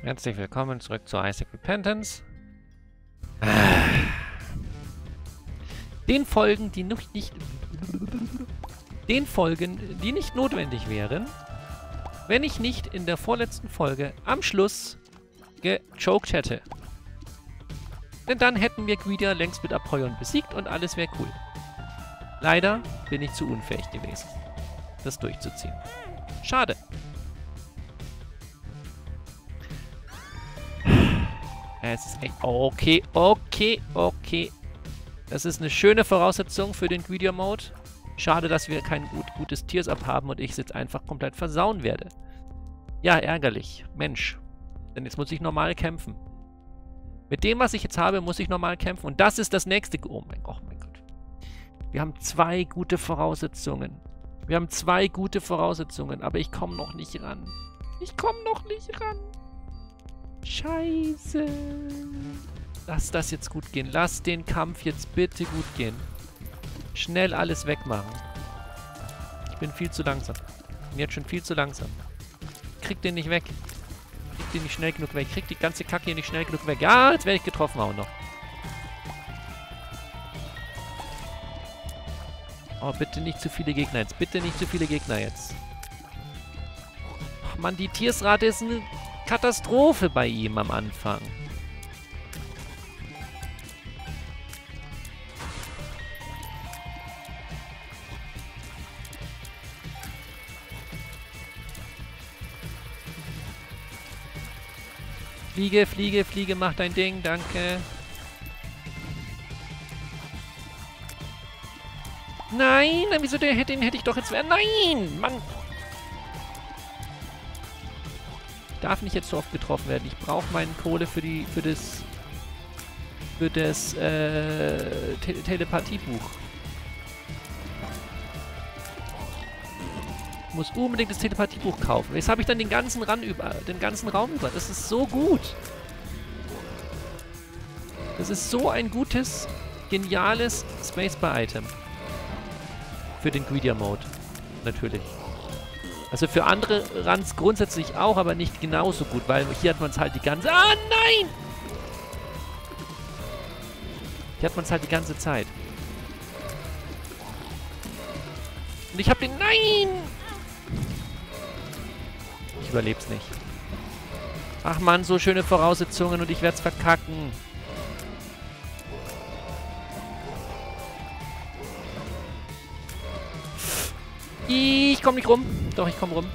Herzlich willkommen zurück zu Isaac Repentance. Den Folgen, die nicht notwendig wären, wenn ich nicht in der vorletzten Folge am Schluss gechoked hätte. Denn dann hätten wir Gwydia längst mit Apollyon besiegt und alles wäre cool. Leider bin ich zu unfähig gewesen, das durchzuziehen. Schade. Es ist echt... Okay. Das ist eine schöne Voraussetzung für den Gwydia-Mode. Schade, dass wir kein gutes Tears-Up haben und ich es jetzt einfach komplett versauen werde. Ja, ärgerlich. Mensch. Denn jetzt muss ich normal kämpfen. Mit dem, was ich jetzt habe, muss ich normal kämpfen. Und das ist das nächste... Oh mein Gott. Wir haben zwei gute Voraussetzungen. Aber ich komme noch nicht ran. Scheiße. Lass das jetzt gut gehen. Lass den Kampf jetzt bitte gut gehen. Schnell alles wegmachen. Ich bin viel zu langsam. Bin jetzt schon viel zu langsam. Krieg den nicht weg. Krieg den nicht schnell genug weg. Krieg die ganze Kacke hier nicht schnell genug weg. Ja, jetzt werde ich getroffen auch noch. Oh, bitte nicht zu viele Gegner jetzt. Ach Mann, die Tiersrate ist eine Katastrophe bei ihm am Anfang. Fliege, mach dein Ding, danke. Nein, wieso den hätte ich doch jetzt... Nein, Mann! Ich darf nicht jetzt so oft getroffen werden. Ich brauche meine Kohle für das Telepathiebuch. Ich muss unbedingt das Telepathiebuch kaufen. Jetzt habe ich dann den ganzen Raum über. Das ist so gut. Das ist so ein gutes, geniales Spacebar-Item. Für den Gwydia-Mode. Natürlich. Also für andere Runs grundsätzlich auch, aber nicht genauso gut, weil hier hat man es halt die ganze... Ah, nein! Hier hat man es halt die ganze Zeit. Und ich hab den... Nein! Ich überleb's nicht. Ach man, so schöne Voraussetzungen und ich werd's verkacken. Ich komme nicht rum. Doch, ich komme rum.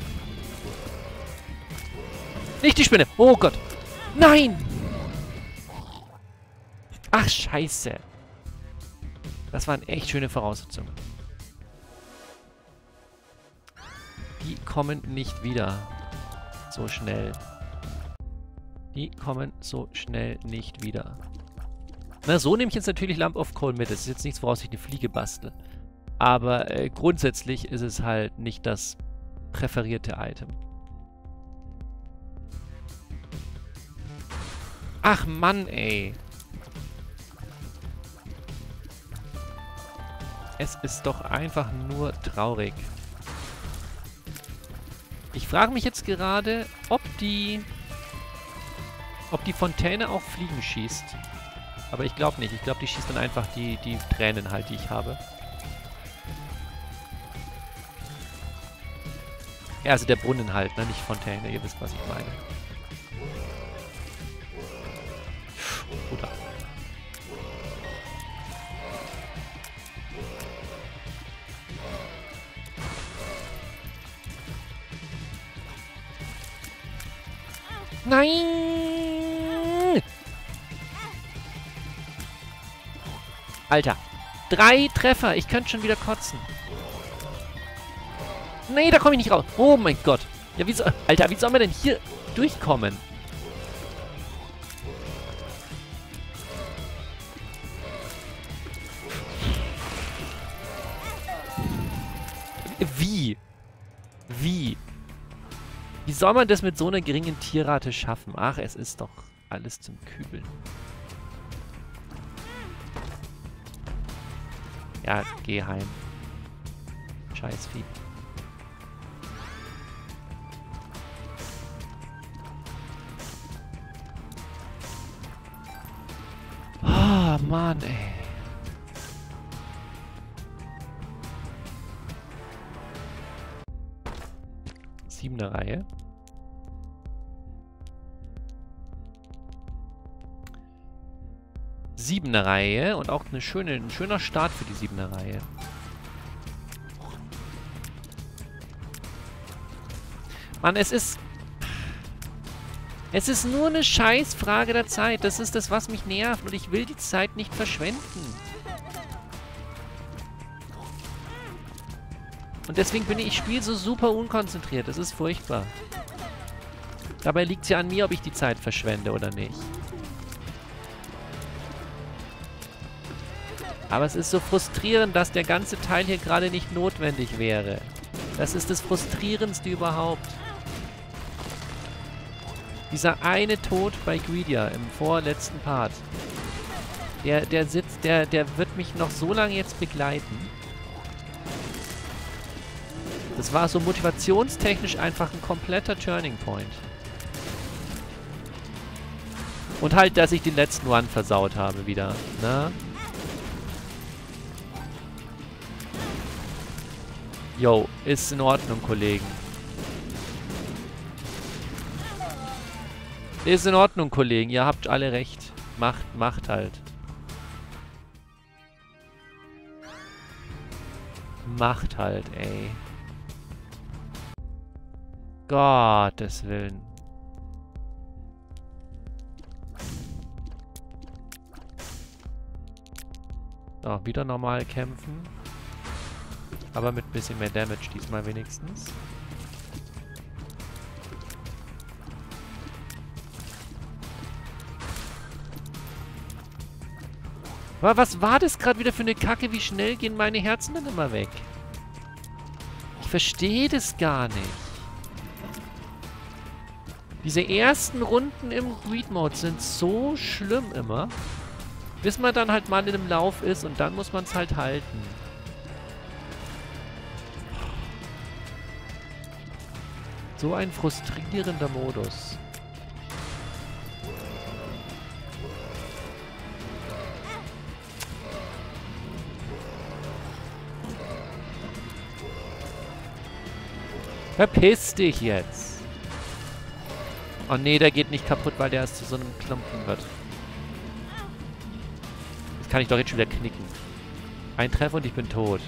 Nicht die Spinne. Oh Gott. Nein! Ach, scheiße. Das waren echt schöne Voraussetzungen. Die kommen nicht wieder. So schnell. Na, so nehme ich jetzt natürlich Lump of Coal mit. Das ist jetzt nichts, woraus ich eine Fliege bastel. Aber grundsätzlich ist es halt nicht das präferierte Item. Ach Mann, ey. Es ist doch einfach nur traurig. Ich frage mich jetzt gerade, ob die Fontäne auch Fliegen schießt. Aber ich glaube nicht. Ich glaube, die schießt dann einfach die Tränen halt, die ich habe. Ja, also der Brunnen halt, ne? Nicht Fontäne. Ihr wisst, was ich meine. Oder. Nein! Alter. 3 Treffer. Ich könnte schon wieder kotzen. Nee, da komme ich nicht raus. Oh mein Gott. Ja, wieso... Alter, wie soll man denn hier durchkommen? Wie? Wie soll man das mit so einer geringen Tierrate schaffen? Ach, es ist doch alles zum Kübeln. Ja, geh heim. Scheiß Vieh. Mann, ey. Siebener Reihe. Siebener Reihe und auch ein schöner Start für die Siebener Reihe. Mann, es ist nur eine Scheißfrage der Zeit. Das ist das, was mich nervt. Und ich will die Zeit nicht verschwenden. Und deswegen ich spiele so super unkonzentriert. Das ist furchtbar. Dabei liegt es ja an mir, ob ich die Zeit verschwende oder nicht. Aber es ist so frustrierend, dass der ganze Teil hier gerade nicht notwendig wäre. Das ist das Frustrierendste überhaupt. Dieser eine Tod bei Greedia im vorletzten Part. Der wird mich noch so lange jetzt begleiten. Das war so motivationstechnisch einfach ein kompletter Turning Point. Und halt, dass ich den letzten Run versaut habe wieder, ne? Yo, ist in Ordnung, Kollegen. Ist in Ordnung, Kollegen. Ihr habt alle recht. Macht halt. Macht halt, ey. Gottes Willen. So, wieder normal kämpfen. Aber mit ein bisschen mehr Damage diesmal wenigstens. Aber was war das gerade wieder für eine Kacke? Wie schnell gehen meine Herzen dann immer weg? Ich verstehe das gar nicht. Diese ersten Runden im Greed-Mode sind so schlimm immer. Bis man dann halt mal in einem Lauf ist und dann muss man es halt halten. So ein frustrierender Modus. Verpiss dich jetzt. Oh nee, der geht nicht kaputt, weil der erst zu so einem Klumpen wird. Das kann ich doch jetzt schon wieder knicken. Ein Treffer und ich bin tot.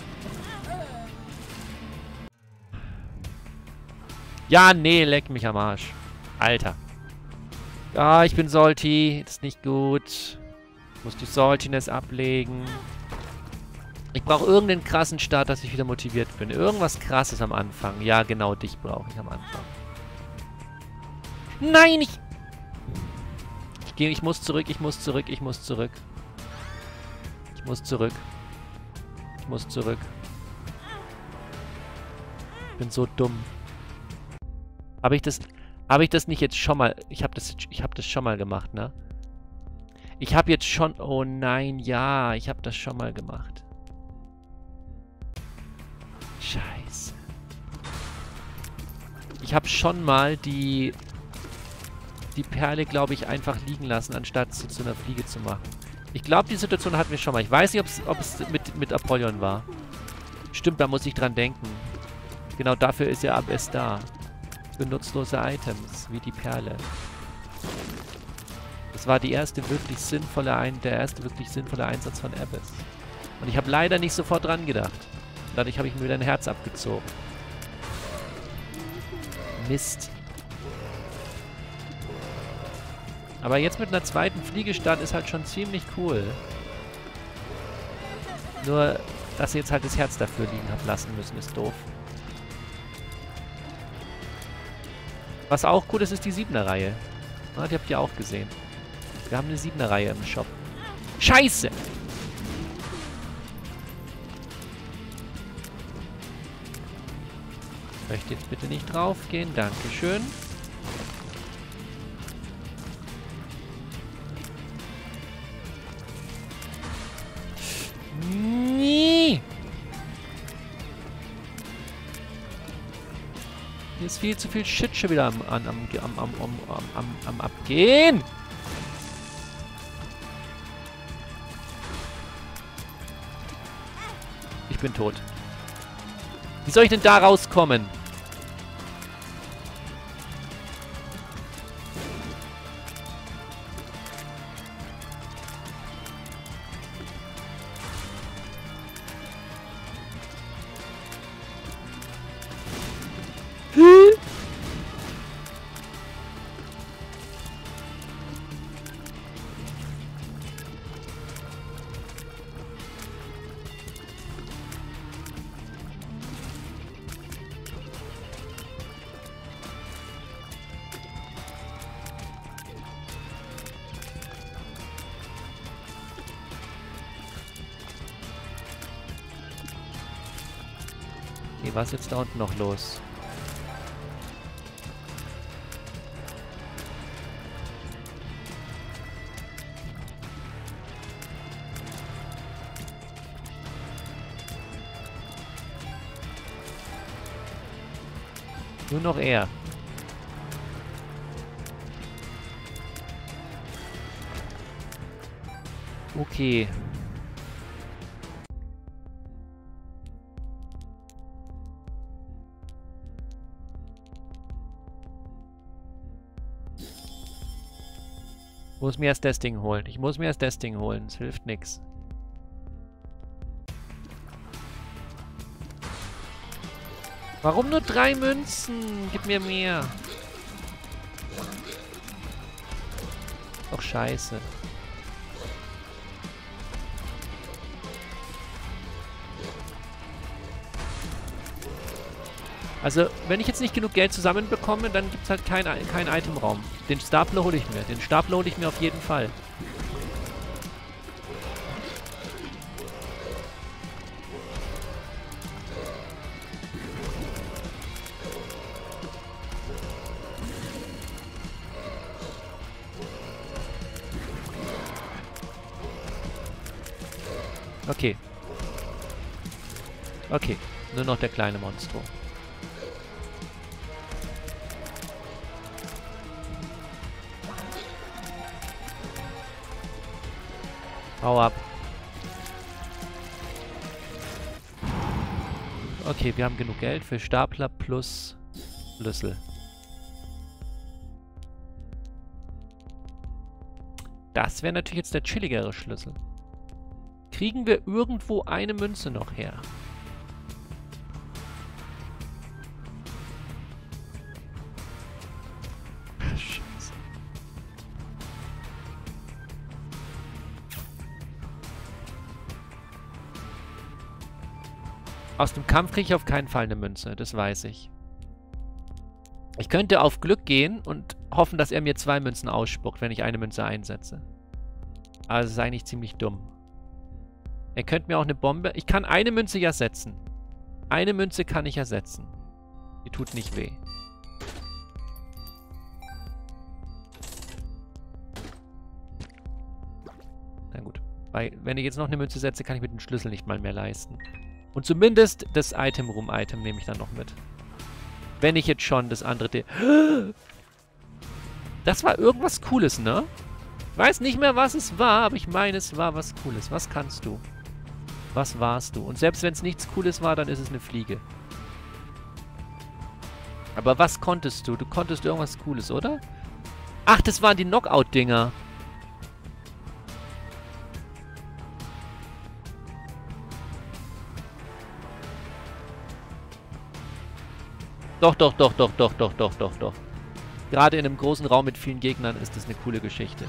Ja, nee, leck mich am Arsch. Alter. Ja, ich bin Salty. Das ist nicht gut. Ich muss die Saltiness ablegen. Ich brauche irgendeinen krassen Start, dass ich wieder motiviert bin. Irgendwas krasses am Anfang. Ja, genau, dich brauche ich am Anfang. Nein, ich muss zurück, ich muss zurück. Ich muss zurück. Ich muss zurück. Ich bin so dumm. Habe ich das nicht jetzt schon mal... Ich habe das schon mal gemacht, ne? Ich habe jetzt schon... Oh nein, ja. Ich habe das schon mal gemacht. Scheiße. Ich habe schon mal die Perle, glaube ich, einfach liegen lassen, anstatt sie zu einer Fliege zu machen. Ich glaube, die Situation hatten wir schon mal. Ich weiß nicht, ob es mit Apollyon war. Stimmt, da muss ich dran denken. Genau dafür ist ja Abyss da. Benutzlose Items, wie die Perle. Das war der erste wirklich sinnvolle Einsatz von Abyss. Und ich habe leider nicht sofort dran gedacht. Dadurch habe ich mir wieder ein Herz abgezogen. Mist. Aber jetzt mit einer zweiten Fliegestart ist halt schon ziemlich cool. Nur, dass sie jetzt halt das Herz dafür liegen hat lassen müssen, ist doof. Was auch cool ist, ist die 7er-Reihe. Ah, die habt ihr auch gesehen. Wir haben eine 7er-Reihe im Shop. Scheiße! Ich möchte jetzt bitte nicht draufgehen. Dankeschön. Nee! Hier ist viel zu viel Shit schon wieder am Abgehen. bin tot. Wie soll ich denn da rauskommen? Okay, was ist jetzt da unten noch los? Nur noch er. Okay. Ich muss mir erst das Ding holen. Ich muss mir erst das Ding holen. Es hilft nichts. Warum nur 3 Münzen? Gib mir mehr. Doch scheiße. Also, wenn ich jetzt nicht genug Geld zusammenbekomme, dann gibt es halt keinen Itemraum. Den Stapler hole ich mir. Den Stapler hole ich mir auf jeden Fall. Okay. Okay. Nur noch der kleine Monstro. Hau ab. Okay, wir haben genug Geld für Stapler plus Schlüssel. Das wäre natürlich jetzt der chilligere Schlüssel. Kriegen wir irgendwo eine Münze noch her? Scheiße. Aus dem Kampf kriege ich auf keinen Fall eine Münze, das weiß ich. Ich könnte auf Glück gehen und hoffen, dass er mir 2 Münzen ausspuckt, wenn ich eine Münze einsetze. Aber das ist eigentlich ziemlich dumm. Er könnte mir auch eine Bombe... Ich kann eine Münze ja setzen. Eine Münze kann ich ja setzen. Die tut nicht weh. Na gut. Weil, wenn ich jetzt noch eine Münze setze, kann ich mit dem Schlüssel nicht mal mehr leisten. Und zumindest das Item-Room-Item nehme ich dann noch mit. Wenn ich jetzt schon das andere... Das war irgendwas Cooles, ne? Ich weiß nicht mehr, was es war, aber ich meine, es war was Cooles. Was kannst du? Was warst du? Und selbst wenn es nichts Cooles war, dann ist es eine Fliege. Aber was konntest du? Du konntest irgendwas Cooles, oder? Ach, das waren die Knockout-Dinger. Doch, doch, doch, doch, doch, doch, doch, doch, doch. Gerade in einem großen Raum mit vielen Gegnern ist das eine coole Geschichte.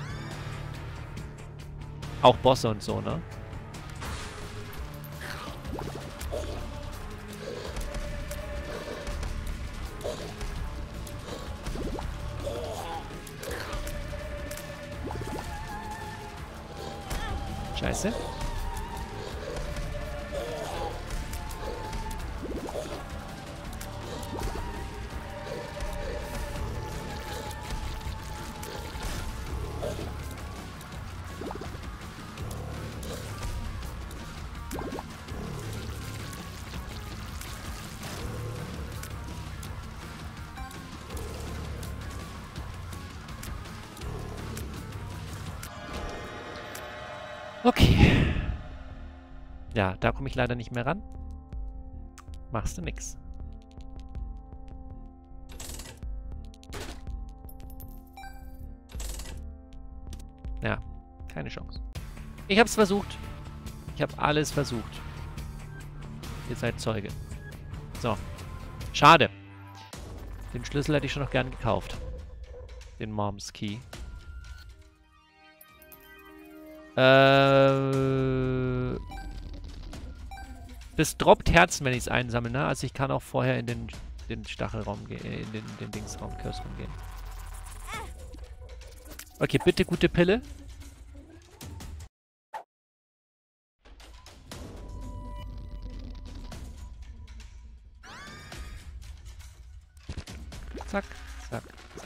Auch Bosse und so, ne? Scheiße. Okay. Ja, da komme ich leider nicht mehr ran. Machst du nix. Ja, keine Chance. Ich hab's versucht. Ich habe alles versucht. Ihr seid Zeuge. So. Schade. Den Schlüssel hätte ich schon noch gern gekauft. Den Moms Key. Das droppt Herzen, wenn ich es einsammle, ne? Also ich kann auch vorher in den Stachelraum gehen, in den Dingsraum, Curse-Raum gehen. Okay, bitte gute Pille. Zack, zack, zack.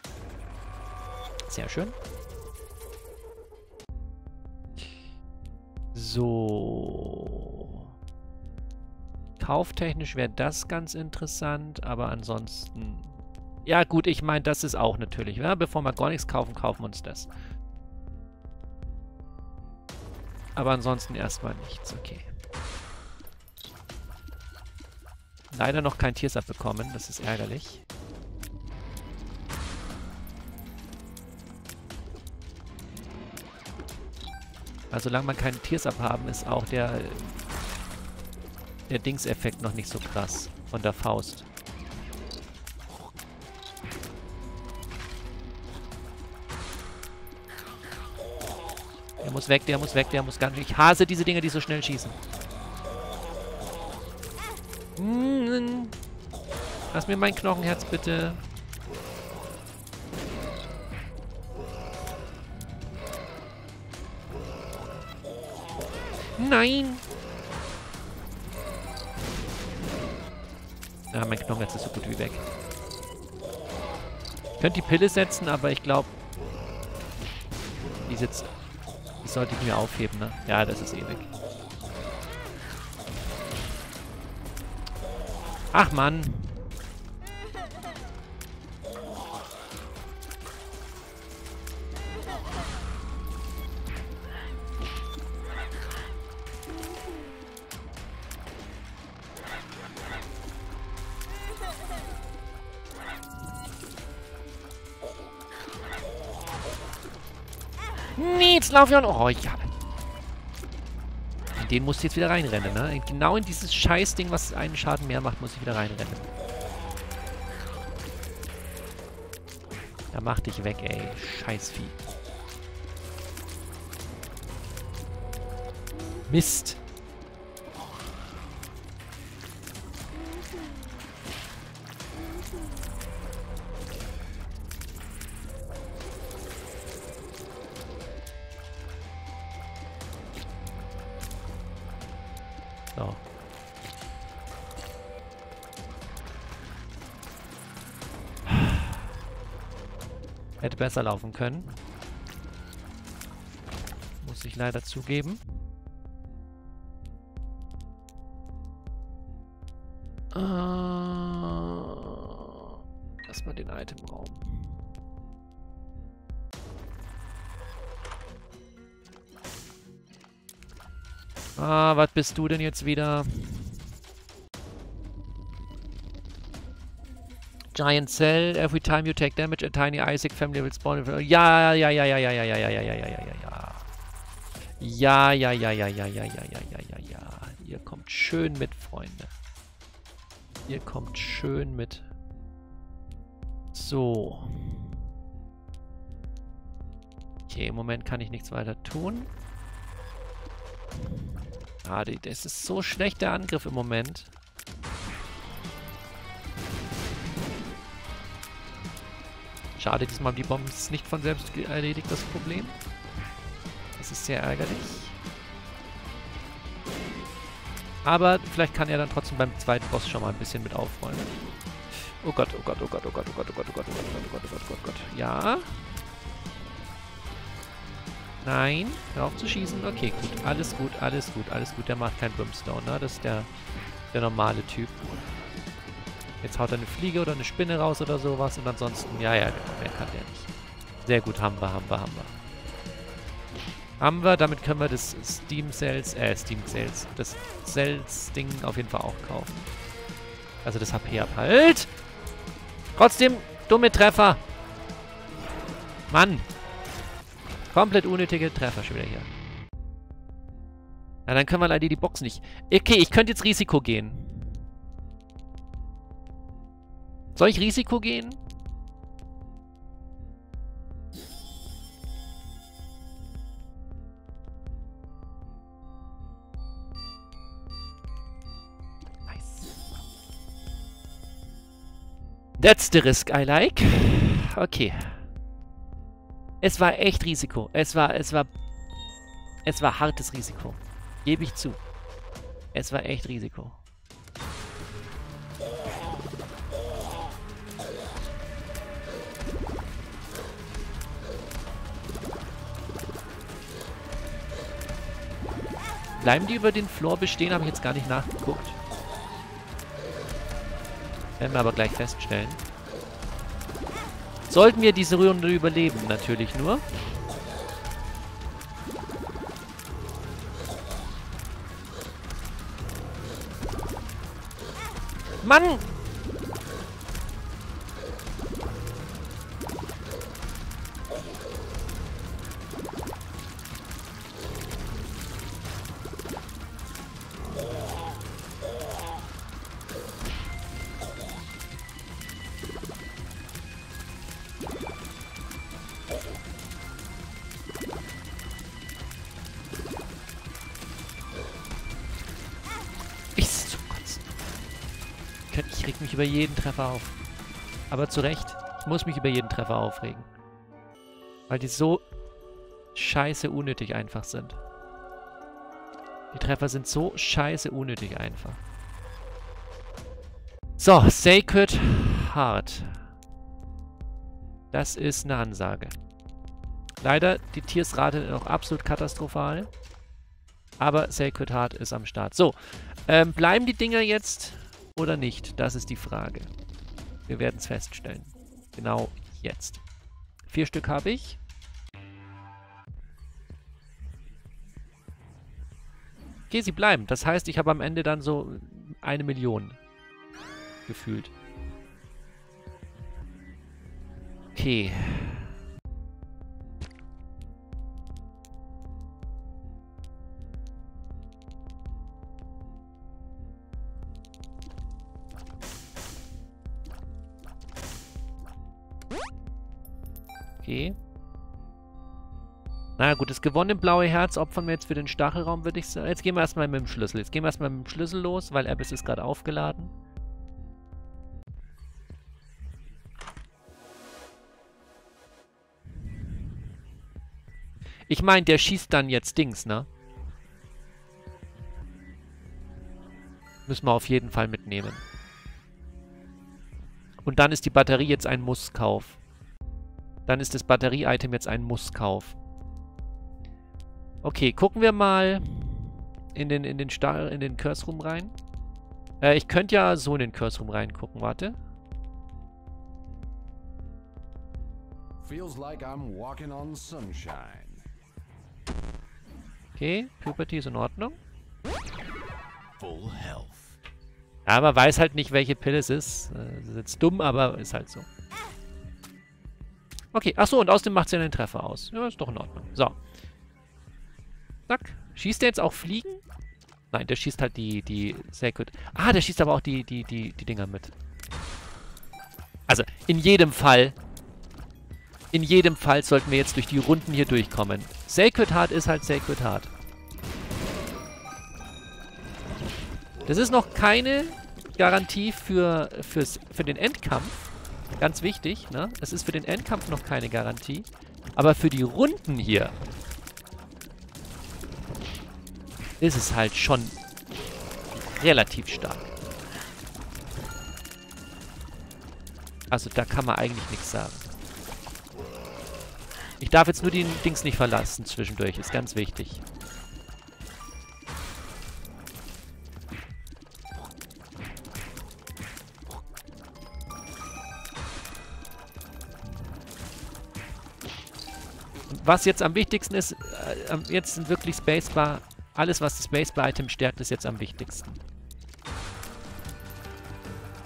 Sehr schön. So. Kauftechnisch wäre das ganz interessant, aber ansonsten... Ja gut, ich meine, das ist auch natürlich. Ja? Bevor wir gar nichts kaufen, kaufen wir uns das. Aber ansonsten erstmal nichts, okay. Leider noch kein Tiers abbekommen, das ist ärgerlich. Also solange man keinen Tiers abhaben, ist auch der Dings-Effekt noch nicht so krass von der Faust. Der muss weg, der muss weg, der muss ganz... Ich hasse diese Dinger, die so schnell schießen. Lass mir mein Knochenherz bitte. Nein! Ja, mein Knochenherz ist so gut wie weg. Ich könnte die Pille setzen, aber ich glaube... Die sollte ich mir aufheben, ne? Ja, das ist eh weg. Ach, Mann. Nee, jetzt lauf ich an. Oh, ja. In den musst du jetzt wieder reinrennen, ne? Genau in dieses Scheißding, was einen Schaden mehr macht, muss ich wieder reinrennen. Da mach dich weg, ey. Scheißvieh. Mist. So. Hätte besser laufen können. Muss ich leider zugeben. Erstmal den Itemraum. Was bist du denn jetzt wieder? Giant Cell, every time you take damage, a tiny Isaac family will spawn. Ja, ja, ja, ja, ja, ja, ja, ja, ja, ja, ja, ja, ja, ja. Ja, ja, ja, ja, ja, ja, ja, ja, ja, ja, ja. Ihr kommt schön mit, Freunde. Ihr kommt schön mit. So. Okay, im Moment kann ich nichts weiter tun. Ah, das ist so schlecht, der Angriff im Moment. Schade, diesmal haben die Bomben nicht von selbst erledigt, das Problem. Das ist sehr ärgerlich. Aber vielleicht kann er dann trotzdem beim zweiten Boss schon mal ein bisschen mit aufräumen. Oh Gott, oh Gott, oh Gott, oh Gott, oh Gott, oh Gott, oh Gott, oh Gott, oh Gott, oh Gott, oh Gott, oh Gott. Ja. Nein, hör auf zu schießen. Okay, gut, alles gut, alles gut, alles gut. Der macht keinen Brimstone, ne? Das ist der normale Typ. Jetzt haut er eine Fliege oder eine Spinne raus oder sowas und ansonsten, ja, genau, mehr kann der nicht. Sehr gut, haben wir. Haben wir, damit können wir das das Cells-Ding auf jeden Fall auch kaufen. Also das HP ab. Halt! Trotzdem dumme Treffer. Mann. Komplett unnötige Treffer schon wieder hier. Na, dann können wir leider die Box nicht. Okay, ich könnte jetzt Risiko gehen. Soll ich Risiko gehen? Nice. That's the risk I like. Okay. Es war echt Risiko. Es war hartes Risiko. Gebe ich zu. Es war echt Risiko. Bleiben die über den Floor bestehen? Habe ich jetzt gar nicht nachgeguckt. Werden wir aber gleich feststellen. Sollten wir diese Runde überleben, natürlich nur. Mann! Ich reg mich über jeden Treffer auf. Aber zu Recht. Ich muss mich über jeden Treffer aufregen. Weil die so scheiße unnötig einfach sind. Die Treffer sind so scheiße unnötig einfach. So, Sacred Heart. Das ist eine Ansage. Leider, die Tiersrate noch absolut katastrophal. Aber Sacred Heart ist am Start. So, bleiben die Dinger jetzt oder nicht? Das ist die Frage. Wir werden es feststellen. Genau jetzt. 4 Stück habe ich. Okay, sie bleiben. Das heißt, ich habe am Ende dann so 1 Million. Gefühlt. Okay. Okay. Na gut, das gewonnene blaue Herz opfern wir jetzt für den Stachelraum, würde ich sagen. Jetzt gehen wir erstmal mit dem Schlüssel. Jetzt gehen wir erstmal mit dem Schlüssel los, weil Abyss ist gerade aufgeladen. Ich meine, der schießt dann jetzt Dings, ne? Müssen wir auf jeden Fall mitnehmen. Und dann ist die Batterie jetzt ein Musskauf. Dann ist das Batterie-Item jetzt ein Musskauf. Okay, gucken wir mal in den Curse Room rein. Ich könnte ja so in den Curse Room reingucken, warte. Feels like I'm walking on sunshine. Okay, Puberty ist in Ordnung. Full health. Ja, man weiß halt nicht, welche Pille es ist. Das ist jetzt dumm, aber ist halt so. Okay, achso, und außerdem macht sie einen Treffer aus. Ja, ist doch in Ordnung. So. Zack. Schießt der jetzt auch Fliegen? Nein, der schießt halt die Sacred. Ah, der schießt aber auch die Dinger mit. Also, in jedem Fall sollten wir jetzt durch die Runden hier durchkommen. Sacred Heart ist halt Sacred Heart. Das ist noch keine Garantie für den Endkampf. Ganz wichtig, ne? Es ist für den Endkampf noch keine Garantie. Aber für die Runden hier ist es halt schon relativ stark. Also da kann man eigentlich nichts sagen. Ich darf jetzt nur die Dings nicht verlassen zwischendurch. Ist ganz wichtig. Was jetzt am wichtigsten ist, jetzt sind wirklich Spacebar. Alles, was das Spacebar-Item stärkt, ist jetzt am wichtigsten.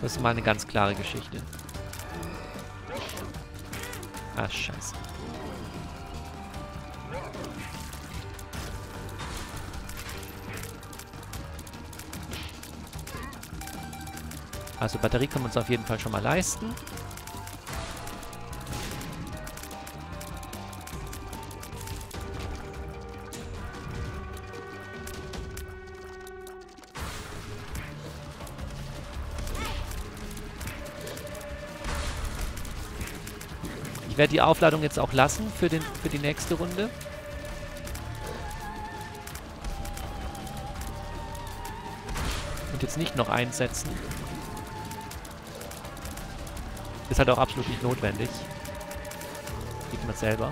Das ist mal eine ganz klare Geschichte. Ah, scheiße. Also Batterie können wir uns auf jeden Fall schon mal leisten. Ich werde die Aufladung jetzt auch lassen für die nächste Runde. Und jetzt nicht noch einsetzen. Ist halt auch absolut nicht notwendig. Sieht man selber.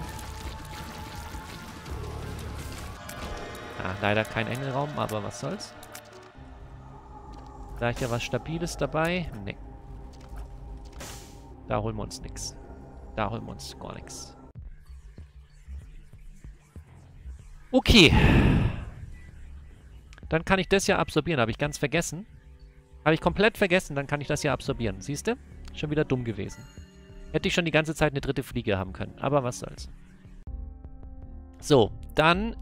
Ah, leider kein Engelraum, aber was soll's. Da ist ja was Stabiles dabei. Nee. Da holen wir uns nichts. Da holen wir uns gar nichts. Okay. Dann kann ich das ja absorbieren. Habe ich ganz vergessen. Habe ich komplett vergessen. Dann kann ich das ja absorbieren. Siehst du? Schon wieder dumm gewesen. Hätte ich schon die ganze Zeit eine dritte Fliege haben können. Aber was soll's. So, dann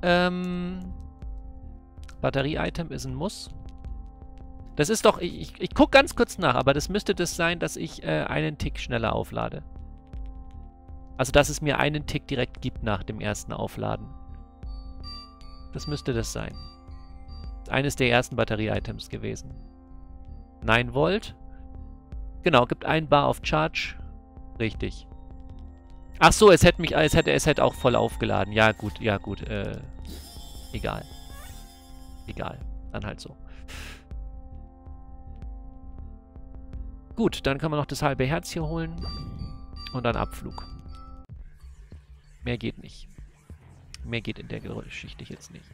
Batterie-Item ist ein Muss. Das ist doch... Ich gucke ganz kurz nach, aber das müsste das sein, dass ich einen Tick schneller auflade. Also, dass es mir einen Tick direkt gibt nach dem ersten Aufladen. Das müsste das sein. Das ist eines der ersten Batterie-Items gewesen. 9 Volt. Genau, gibt 1 Bar auf Charge. Richtig. Ach so, es hätte auch voll aufgeladen. Ja, gut, ja, gut. Egal. Egal. Dann halt so. Gut, dann können wir noch das halbe Herz hier holen. Und dann Abflug. Mehr geht nicht. Mehr geht in der Geschichte jetzt nicht.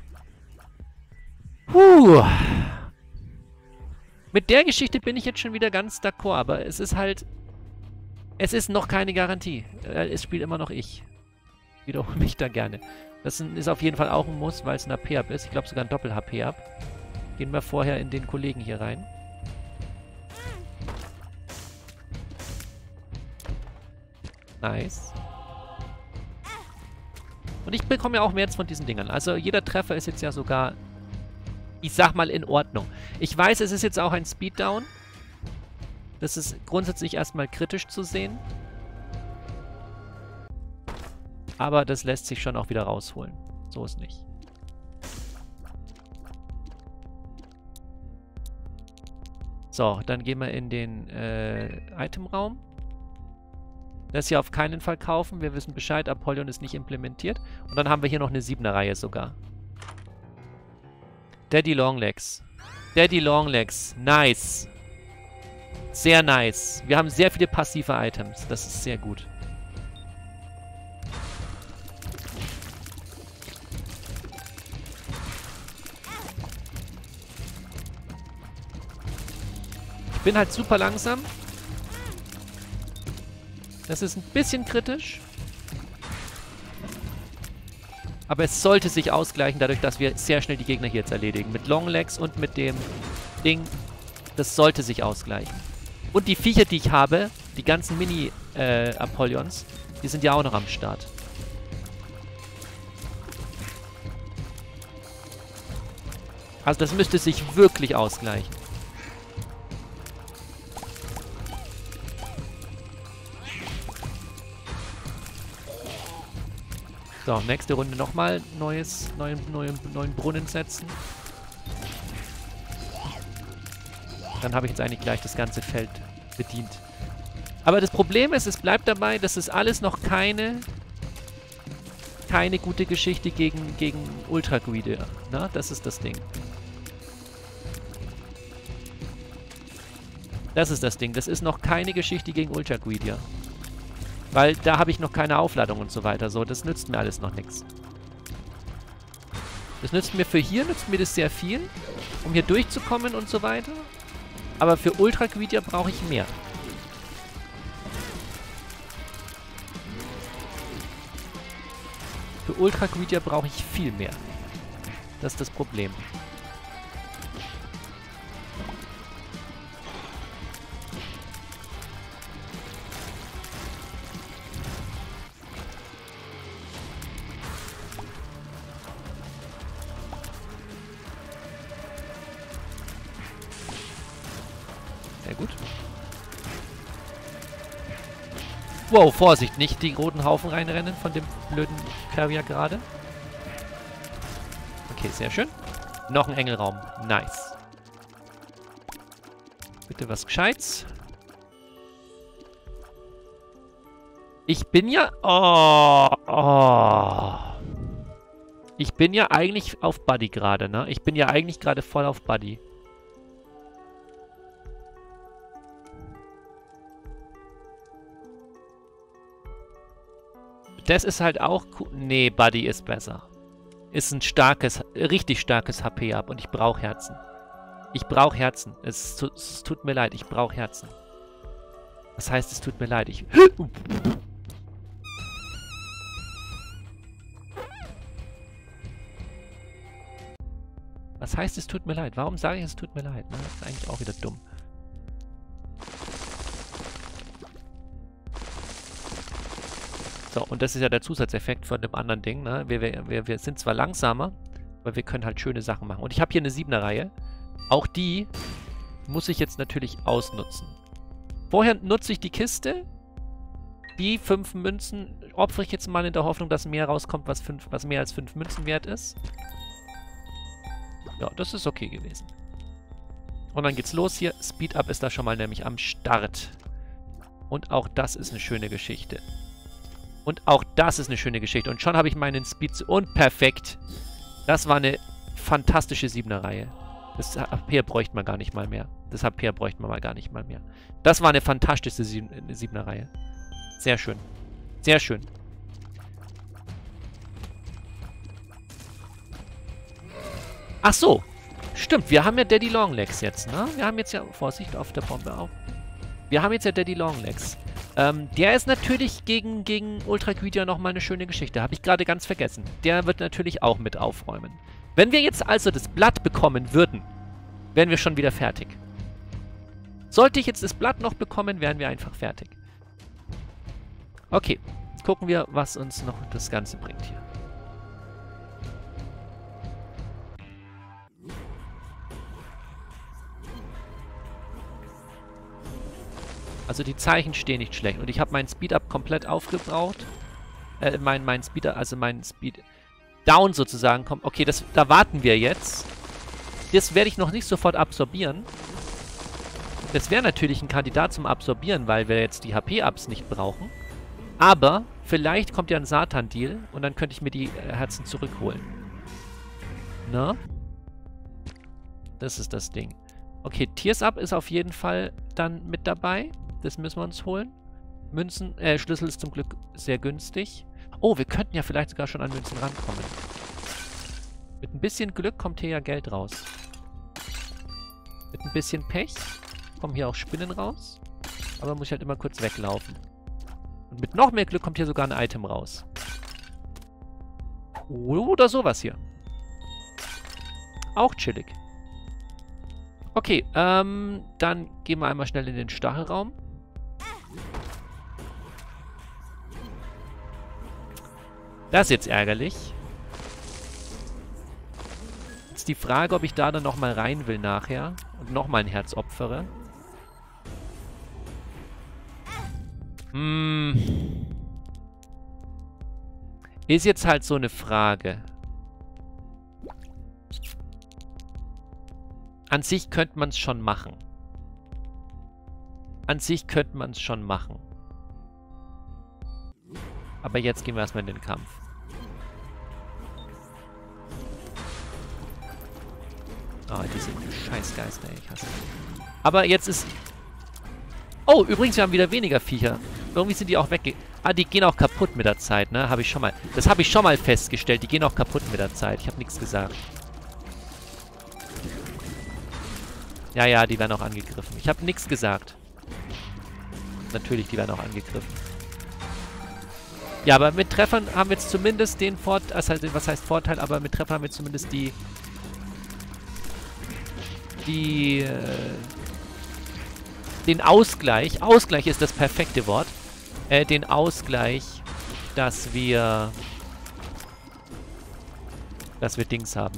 Puh. Mit der Geschichte bin ich jetzt schon wieder ganz d'accord, aber es ist halt... Es ist noch keine Garantie. Es spielt immer noch ich. Wiederhole mich da gerne. Das ist auf jeden Fall auch ein Muss, weil es ein AP-Up ist. Ich glaube sogar ein Doppel-HP-Up. Gehen wir vorher in den Kollegen hier rein. Nice. Und ich bekomme ja auch mehr von diesen Dingern. Also jeder Treffer ist jetzt ja sogar, ich sag mal, in Ordnung. Ich weiß, es ist jetzt auch ein Speeddown. Das ist grundsätzlich erstmal kritisch zu sehen. Aber das lässt sich schon auch wieder rausholen. So ist nicht. So, dann gehen wir in den Itemraum. Das hier auf keinen Fall kaufen. Wir wissen Bescheid, Apollyon ist nicht implementiert. Und dann haben wir hier noch eine 7er-Reihe sogar. Daddy Longlegs. Daddy Longlegs. Nice. Sehr nice. Wir haben sehr viele passive Items. Das ist sehr gut. Ich bin halt super langsam. Das ist ein bisschen kritisch. Aber es sollte sich ausgleichen, dadurch, dass wir sehr schnell die Gegner hier jetzt erledigen. Mit Longlegs und mit dem Ding. Das sollte sich ausgleichen. Und die Viecher, die ich habe, die ganzen Mini-Apollyons, die sind ja auch noch am Start. Also das müsste sich wirklich ausgleichen. So, nächste Runde nochmal neuen Brunnen setzen. Dann habe ich jetzt eigentlich gleich das ganze Feld bedient. Aber das Problem ist, es bleibt dabei, dass es alles noch keine gute Geschichte gegen Ultra Greedier. Na, das ist das Ding. Das ist das Ding. Das ist noch keine Geschichte gegen Ultra Greedier. Weil da habe ich noch keine Aufladung und so weiter. So, das nützt mir alles noch nichts. Das nützt mir nützt mir das sehr viel, um hier durchzukommen und so weiter. Aber für Ultra Greedier brauche ich mehr. Für Ultra Greedier brauche ich viel mehr. Das ist das Problem. Wow, Vorsicht, nicht die roten Haufen reinrennen von dem blöden Carrier gerade. Okay, sehr schön. Noch ein Engelraum. Nice. Bitte was Gescheites. Ich bin ja... Ich bin ja eigentlich auf Buddy gerade, ne? Ich bin ja eigentlich gerade voll auf Buddy. Das ist halt auch cool. Nee, Buddy ist besser. Ist ein starkes, richtig starkes HP ab und ich brauche Herzen. Ich brauche Herzen. Es tut mir leid, ich brauche Herzen. Das heißt, es tut mir leid. Was heißt, es tut mir leid? Warum sage ich, es tut mir leid? Ne? Das ist eigentlich auch wieder dumm. So, und das ist ja der Zusatzeffekt von dem anderen Ding. Ne? Wir sind zwar langsamer, aber wir können halt schöne Sachen machen. Und ich habe hier eine 7er-Reihe. Auch die muss ich jetzt natürlich ausnutzen. Vorher nutze ich die Kiste. Die 5 Münzen opfere ich jetzt mal in der Hoffnung, dass mehr rauskommt, was mehr als 5 Münzen wert ist. Ja, das ist okay gewesen. Und dann geht's los hier. Speed Up ist da schon mal nämlich am Start. Und auch das ist eine schöne Geschichte. Und auch das ist eine schöne Geschichte. Und schon habe ich meinen Speed... Und perfekt. Das war eine fantastische 7er-Reihe. Das HP bräuchte man gar nicht mal mehr. Das HP bräuchte man mal gar nicht mal mehr. Das war eine fantastische 7er-Reihe. Sehr schön. Sehr schön. Ach so. Stimmt, wir haben ja Daddy Longlegs jetzt, ne? Wir haben jetzt ja... Vorsicht, auf der Bombe auch. Wir haben jetzt ja Daddy Longlegs. Der ist natürlich gegen Ultra Guidia nochmal eine schöne Geschichte. Habe ich gerade ganz vergessen. Der wird natürlich auch mit aufräumen. Wenn wir jetzt also das Blatt bekommen würden, wären wir schon wieder fertig. Sollte ich jetzt das Blatt noch bekommen, wären wir einfach fertig. Okay, jetzt gucken wir, was uns noch das Ganze bringt hier. Also die Zeichen stehen nicht schlecht. Und ich habe meinen Speed-Up komplett aufgebraucht. Mein Speed-Up, also mein Speed-Down sozusagen kommt. Okay, da warten wir jetzt. Das werde ich noch nicht sofort absorbieren. Das wäre natürlich ein Kandidat zum Absorbieren, weil wir jetzt die HP-Ups nicht brauchen. Aber vielleicht kommt ja ein Satan-Deal und dann könnte ich mir die Herzen zurückholen. Na? Das ist das Ding. Okay, Tears Up ist auf jeden Fall dann mit dabei. Das müssen wir uns holen. Münzen, Schlüssel ist zum Glück sehr günstig. Oh, wir könnten ja vielleicht sogar schon an Münzen rankommen. Mit ein bisschen Glück kommt hier ja Geld raus. Mit ein bisschen Pech kommen hier auch Spinnen raus. Aber muss ich halt immer kurz weglaufen. Und mit noch mehr Glück kommt hier sogar ein Item raus. Oder sowas hier. Auch chillig. Okay, dann gehen wir einmal schnell in den Stachelraum. Das ist jetzt ärgerlich. Jetzt die Frage, ob ich da dann nochmal rein will nachher und nochmal ein Herz opfere. Ist jetzt halt so eine Frage. An sich könnte man es schon machen. An sich könnte man es schon machen. Aber jetzt gehen wir erstmal in den Kampf. Oh, diese Scheißgeister, ey, ich hasse die. Aber jetzt ist... Oh, übrigens, wir haben wieder weniger Viecher. Irgendwie sind die auch wegge... Ah, die gehen auch kaputt mit der Zeit, ne? Habe ich schon mal... Das habe ich schon mal festgestellt. Die gehen auch kaputt mit der Zeit. Ich habe nichts gesagt. Ja, ja, die werden auch angegriffen. Ich habe nichts gesagt. Natürlich, die werden auch angegriffen. Ja, aber mit Treffern haben wir jetzt zumindest den Vorteil... Also, was heißt Vorteil? Aber mit Treffern haben wir zumindest den Ausgleich. Ausgleich ist das perfekte Wort. Den Ausgleich, dass wir Dings haben.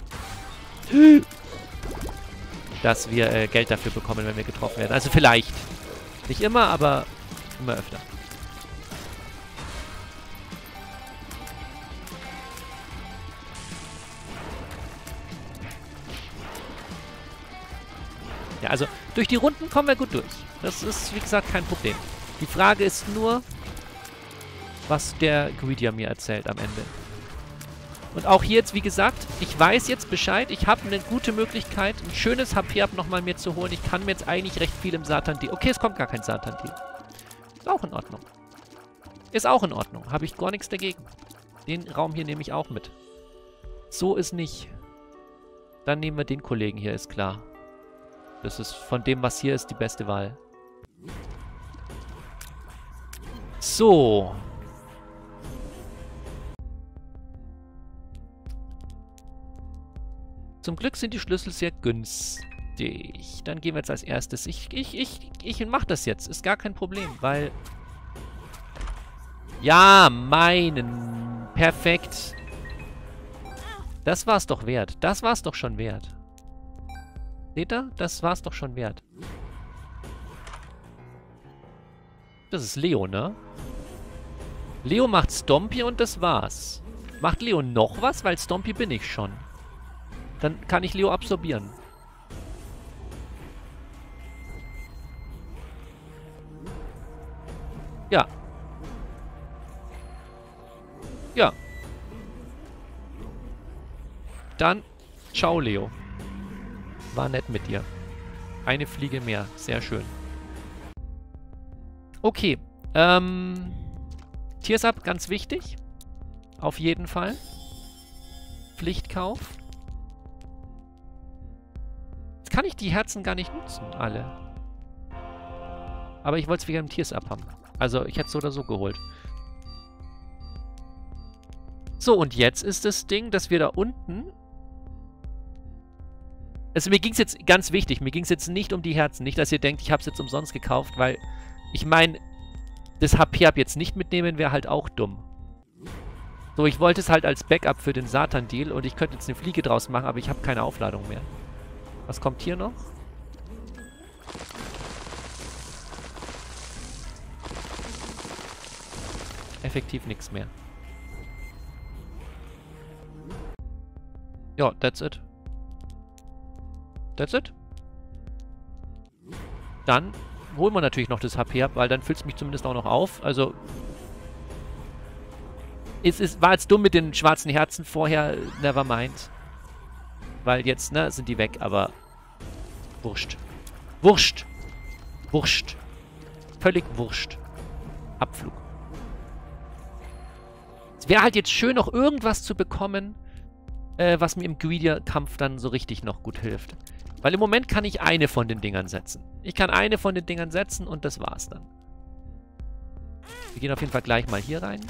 Dass wir Geld dafür bekommen, wenn wir getroffen werden. Also vielleicht. Nicht immer, aber immer öfter. Stärke. Also durch die Runden kommen wir gut durch. Das ist, wie gesagt, kein Problem. Die Frage ist nur, was der Greedier mir erzählt am Ende. Und auch hier jetzt, wie gesagt, ich weiß jetzt Bescheid. Ich habe eine gute Möglichkeit, ein schönes HP-Up nochmal mir zu holen. Ich kann mir jetzt eigentlich recht viel im Satan-Deal... Okay, es kommt gar kein Satan-Deal. Ist auch in Ordnung. Ist auch in Ordnung. Habe ich gar nichts dagegen. Den Raum hier nehme ich auch mit. So ist nicht. Dann nehmen wir den Kollegen hier, ist klar. Das ist von dem, was hier ist, die beste Wahl. So. Zum Glück sind die Schlüssel sehr günstig. Dann gehen wir jetzt als erstes. Ich mache das jetzt. Ist gar kein Problem, weil... Ja, meinen. Perfekt. Das war's doch wert. Das war's doch schon wert. Seht ihr? Das war's doch schon wert. Das ist Leo, ne? Leo macht Stompy und das war's. Macht Leo noch was? Weil Stompy bin ich schon. Dann kann ich Leo absorbieren. Ja. Ja. Dann, ciao, Leo. War nett mit dir. Eine Fliege mehr. Sehr schön. Okay. Tears Up, ganz wichtig. Auf jeden Fall. Pflichtkauf. Jetzt kann ich die Herzen gar nicht nutzen, alle. Aber ich wollte es wegen dem Tears Up haben. Also, ich hätte es so oder so geholt. So, und jetzt ist das Ding, dass wir da unten... Also mir ging es jetzt, ganz wichtig, mir ging es jetzt nicht um die Herzen. Nicht, dass ihr denkt, ich habe es jetzt umsonst gekauft, weil ich meine, das HP-Up jetzt nicht mitnehmen, wäre halt auch dumm. So, ich wollte es halt als Backup für den Satan-Deal und ich könnte jetzt eine Fliege draus machen, aber ich habe keine Aufladung mehr. Was kommt hier noch? Effektiv nichts mehr. Ja, that's it. That's it. Dann holen wir natürlich noch das HP ab, weil dann füllt es mich zumindest auch noch auf. Also, war jetzt dumm mit den schwarzen Herzen vorher, never mind. Weil jetzt, ne, sind die weg, aber wurscht. Wurscht. Wurscht. Völlig wurscht. Abflug. Es wäre halt jetzt schön, noch irgendwas zu bekommen, was mir im Greedier-Kampf dann so richtig noch gut hilft. Weil im Moment kann ich eine von den Dingern setzen. Ich kann eine von den Dingern setzen und das war's dann. Wir gehen auf jeden Fall gleich mal hier rein.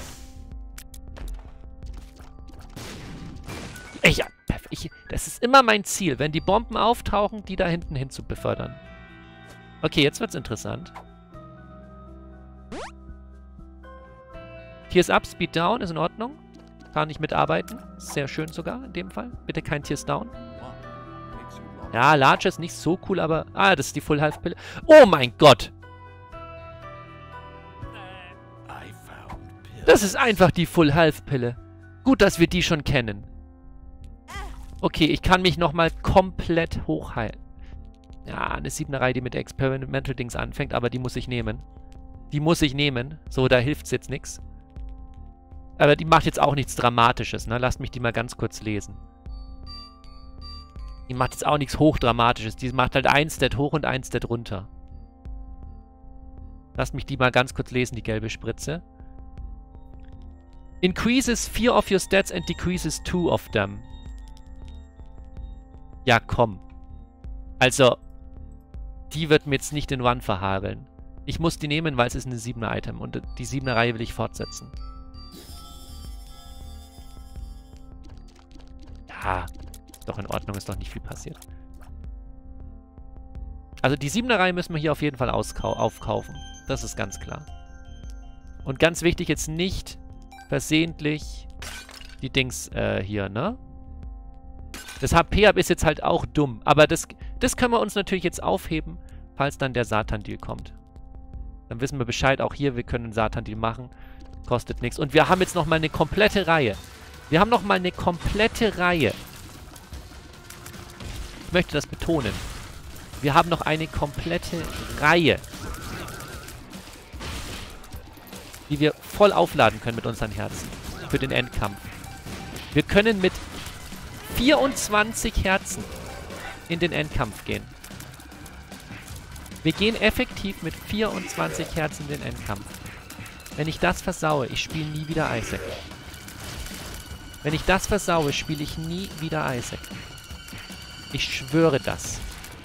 Ja, perfekt. Das ist immer mein Ziel, wenn die Bomben auftauchen, die da hinten hin zu befördern. Okay, jetzt wird's interessant. Tears Up, Speed Down, ist in Ordnung. Kann ich mitarbeiten. Sehr schön sogar in dem Fall. Bitte kein Tears Down. Ja, Large ist nicht so cool, aber... Ah, das ist die Full Health Pille. Oh mein Gott! Das ist einfach die Full Health Pille. Gut, dass wir die schon kennen. Okay, ich kann mich nochmal komplett hochheilen. Ja, eine 7er-Reihe, die mit Experimental Dings anfängt, aber die muss ich nehmen. Die muss ich nehmen. So, da hilft's jetzt nichts. Aber die macht jetzt auch nichts Dramatisches, ne? Lasst mich die mal ganz kurz lesen. Die macht jetzt auch nichts Hochdramatisches. Die macht halt ein Stat hoch und ein Stat runter. Lasst mich die mal ganz kurz lesen, die gelbe Spritze. Increases 4 of your stats and decreases 2 of them. Ja, komm. Also, die wird mir jetzt nicht den Run verhageln. Ich muss die nehmen, weil es ist eine 7er-Item und die 7er-Reihe will ich fortsetzen. Ja, ist doch in Ordnung, ist doch nicht viel passiert. Also die 7er-Reihe müssen wir hier auf jeden Fall aufkaufen. Das ist ganz klar. Und ganz wichtig, jetzt nicht versehentlich die Dings hier, ne? Das HP-Up ist jetzt halt auch dumm. Aber das können wir uns natürlich jetzt aufheben, falls dann der Satan-Deal kommt. Dann wissen wir Bescheid. Auch hier, wir können einen Satan-Deal machen. Kostet nichts. Und wir haben jetzt nochmal eine komplette Reihe. Wir haben nochmal eine komplette Reihe. Ich möchte das betonen. Wir haben noch eine komplette Reihe, die wir voll aufladen können mit unseren Herzen für den Endkampf. Wir können mit 24 Herzen in den Endkampf gehen. Wir gehen effektiv mit 24 Herzen in den Endkampf. Wenn ich das versaue, ich spiele nie wieder Isaac. Wenn ich das versaue, spiele ich nie wieder Isaac. Ich schwöre das.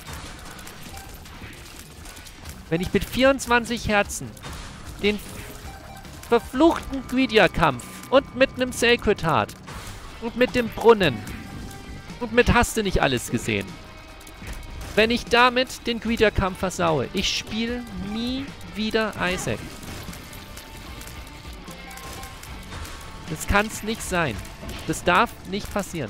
Wenn ich mit 24 Herzen den verfluchten Gwydia-Kampf und mit einem Sacred Heart und mit dem Brunnen und mit hast du nicht alles gesehen. Wenn ich damit den Gwydia-Kampf versaue, ich spiele nie wieder Isaac. Das kann es nicht sein. Das darf nicht passieren.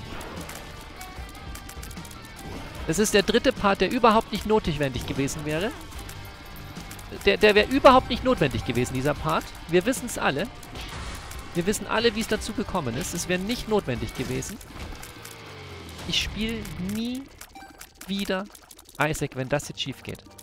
Das ist der dritte Part, der überhaupt nicht notwendig gewesen wäre. Der wäre überhaupt nicht notwendig gewesen, dieser Part. Wir wissen es alle. Wir wissen alle, wie es dazu gekommen ist. Es wäre nicht notwendig gewesen. Ich spiele nie wieder Isaac, wenn das jetzt schief geht.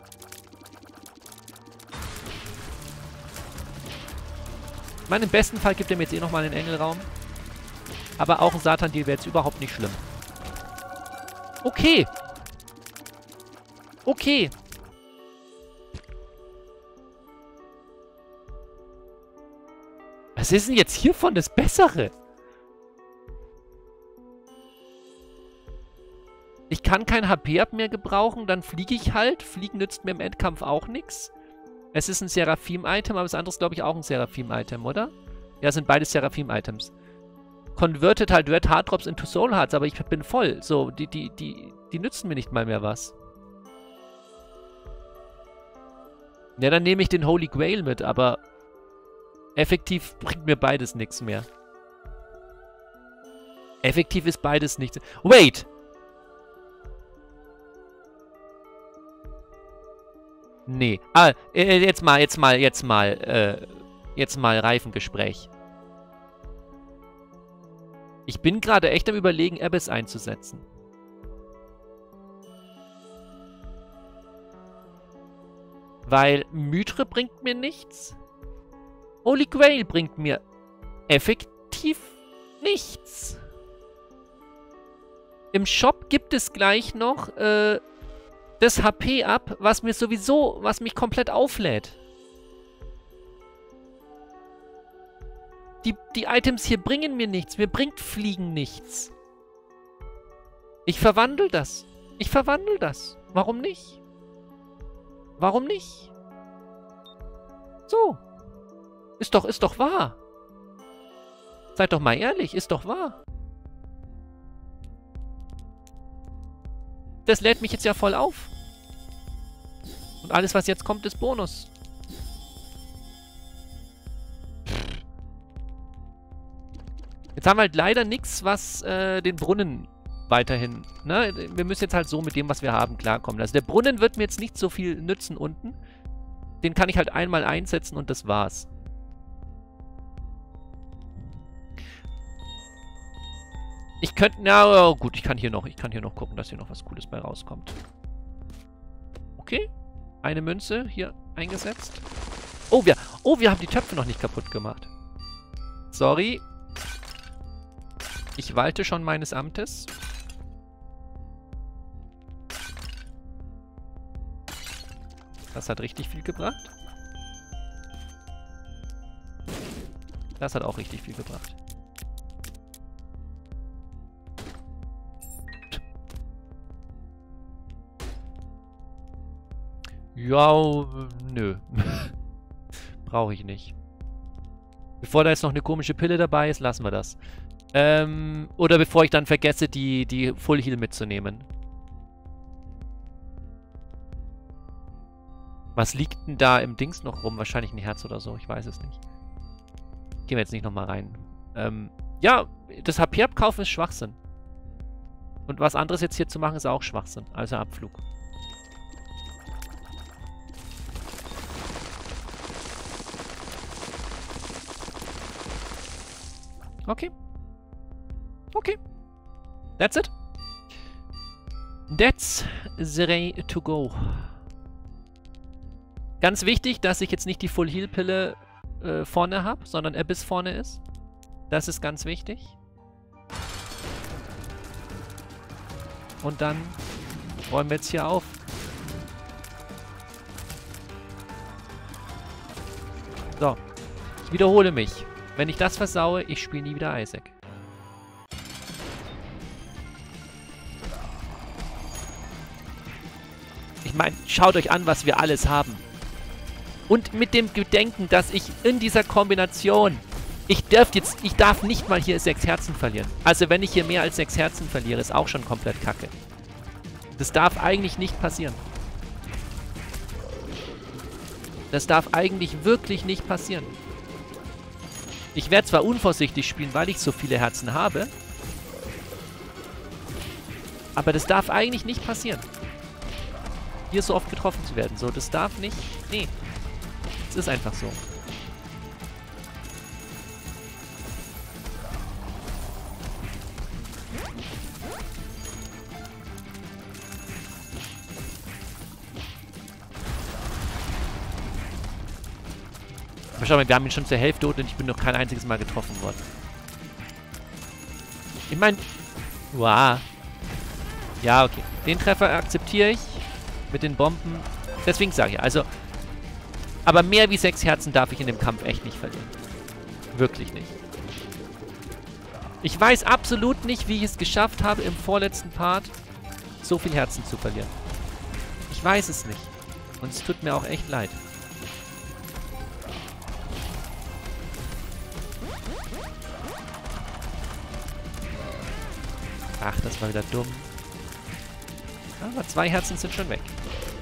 Ich meine, im besten Fall gibt er mir jetzt eh nochmal einen Engelraum. Aber auch ein Satan-Deal wäre jetzt überhaupt nicht schlimm. Okay. Okay. Was ist denn jetzt hiervon das Bessere? Ich kann kein HP-Up mehr gebrauchen, dann fliege ich halt. Fliegen nützt mir im Endkampf auch nichts. Es ist ein Seraphim-Item, aber das andere ist, glaube ich, auch ein Seraphim-Item, oder? Ja, sind beides Seraphim-Items. Converted halt Red Heart Drops into Soul Hearts, aber ich bin voll. So, die nützen mir nicht mal mehr was. Ja, dann nehme ich den Holy Grail mit, aber effektiv bringt mir beides nichts mehr. Effektiv ist beides nichts. Wait! Nee. Ah, jetzt mal Reifengespräch. Ich bin gerade echt am Überlegen, Abyss einzusetzen. Weil Mythre bringt mir nichts. Holy Grail bringt mir effektiv nichts. Im Shop gibt es gleich noch das HP-Up, was mich komplett auflädt. Die Items hier bringen mir nichts. Mir bringt Fliegen nichts. Ich verwandle das. Warum nicht? Warum nicht? So. Ist doch wahr. Seid doch mal ehrlich, ist doch wahr. Das lädt mich jetzt ja voll auf. Und alles, was jetzt kommt, ist Bonus. Jetzt haben wir halt leider nichts, was den Brunnen weiterhin... Ne? Wir müssen jetzt halt so mit dem, was wir haben, klarkommen. Also der Brunnen wird mir jetzt nicht so viel nützen unten. Den kann ich halt einmal einsetzen und das war's. Ich könnte... Na gut, ich kann hier noch gucken, dass hier noch was Cooles bei rauskommt. Okay. Eine Münze hier eingesetzt. Oh, wir haben die Töpfe noch nicht kaputt gemacht. Sorry. Ich walte schon meines Amtes. Das hat richtig viel gebracht. Das hat auch richtig viel gebracht. Ja, nö. Brauche ich nicht. Bevor da jetzt noch eine komische Pille dabei ist, lassen wir das. Oder bevor ich dann vergesse, die Full Heal mitzunehmen. Was liegt denn da im Dings noch rum? Wahrscheinlich ein Herz oder so, ich weiß es nicht. Gehen wir jetzt nicht nochmal rein. Ja, das HP-Abkaufen ist Schwachsinn. Und was anderes jetzt hier zu machen, ist auch Schwachsinn. Also Abflug. Okay. Okay. That's it. That's the way to go. Ganz wichtig, dass ich jetzt nicht die Full-Heal-Pille vorne habe, sondern Abyss vorne ist. Das ist ganz wichtig. Und dann räumen wir jetzt hier auf. So. Ich wiederhole mich. Wenn ich das versaue, ich spiele nie wieder Isaac. Ich meine, schaut euch an, was wir alles haben. Und mit dem Gedenken, dass ich in dieser Kombination... Ich darf nicht mal hier 6 Herzen verlieren. Also wenn ich hier mehr als 6 Herzen verliere, ist auch schon komplett kacke. Das darf eigentlich nicht passieren. Das darf eigentlich wirklich nicht passieren. Ich werde zwar unvorsichtig spielen, weil ich so viele Herzen habe. Aber das darf eigentlich nicht passieren. Hier so oft getroffen zu werden. So, das darf nicht... Nee. Es ist einfach so. Aber schau mal, wir haben ihn schon zur Hälfte und ich bin noch kein einziges Mal getroffen worden. Ich meine... Wow. Ja, okay. Den Treffer akzeptiere ich. Mit den Bomben. Deswegen sage ich, also... Aber mehr wie 6 Herzen darf ich in dem Kampf echt nicht verlieren. Wirklich nicht. Ich weiß absolut nicht, wie ich es geschafft habe, im vorletzten Part so viel Herzen zu verlieren. Ich weiß es nicht. Und es tut mir auch echt leid. Ach, das war wieder dumm. Aber 2 Herzen sind schon weg.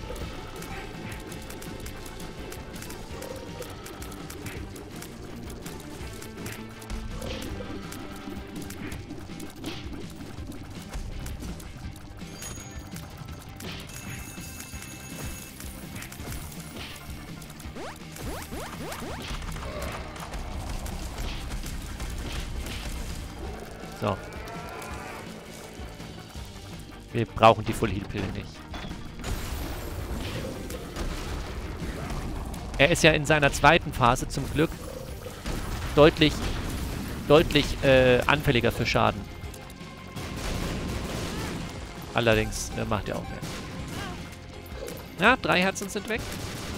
So. Wir brauchen die Full-Heal-Pille nicht. Er ist ja in seiner zweiten Phase zum Glück deutlich anfälliger für Schaden. Allerdings macht er auch mehr. Ja, 3 Herzen sind weg.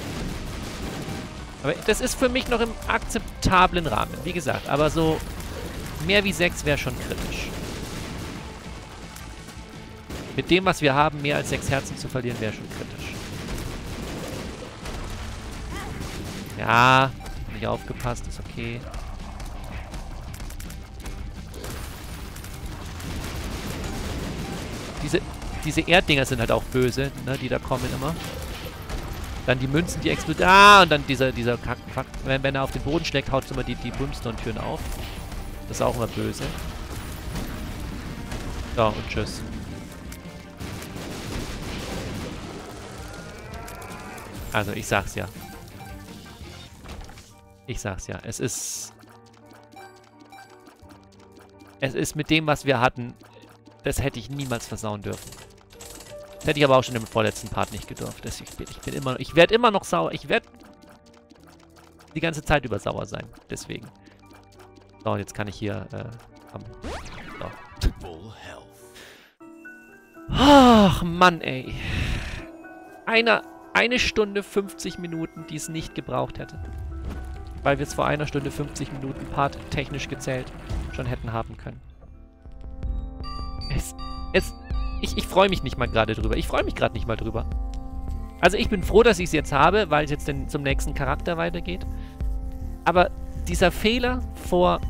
Aber das ist für mich noch im akzeptablen Rahmen. Wie gesagt, aber so mehr wie 6 wäre schon kritisch. Mit dem, was wir haben, mehr als 6 Herzen zu verlieren, wäre schon kritisch. Ja, nicht aufgepasst, ist okay. Diese Erddinger sind halt auch böse, ne, die da kommen immer. Dann die Münzen, die explodieren. Ah, und dann dieser Kack. Wenn er auf den Boden schlägt, haut immer die Brimstone-Türen auf. Das ist auch immer böse. So, und tschüss. Also, ich sag's ja. Ich sag's ja. Es ist mit dem, was wir hatten, das hätte ich niemals versauen dürfen. Das hätte ich aber auch schon im vorletzten Part nicht gedurft. Ich werde immer noch sauer. Ich werde die ganze Zeit über sauer sein. Deswegen. So, und jetzt kann ich hier haben. So. Ach, Mann, ey. Eine Stunde 50 Minuten, die es nicht gebraucht hätte. Weil wir es vor einer Stunde 50 Minuten Part technisch gezählt schon hätten haben können. Ich freue mich nicht mal gerade drüber. Ich freue mich gerade nicht mal drüber. Also ich bin froh, dass ich es jetzt habe, weil es jetzt zum nächsten Charakter weitergeht. Aber dieser Fehler vor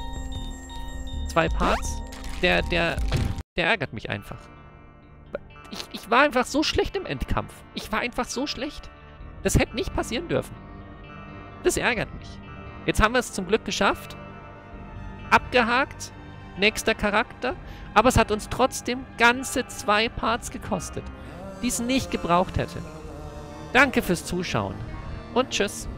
2 Parts, der ärgert mich einfach. Ich war einfach so schlecht im Endkampf. Ich war einfach so schlecht. Das hätte nicht passieren dürfen. Das ärgert mich. Jetzt haben wir es zum Glück geschafft. Abgehakt. Nächster Charakter. Aber es hat uns trotzdem ganze 2 Parts gekostet, die es nicht gebraucht hätte. Danke fürs Zuschauen und tschüss.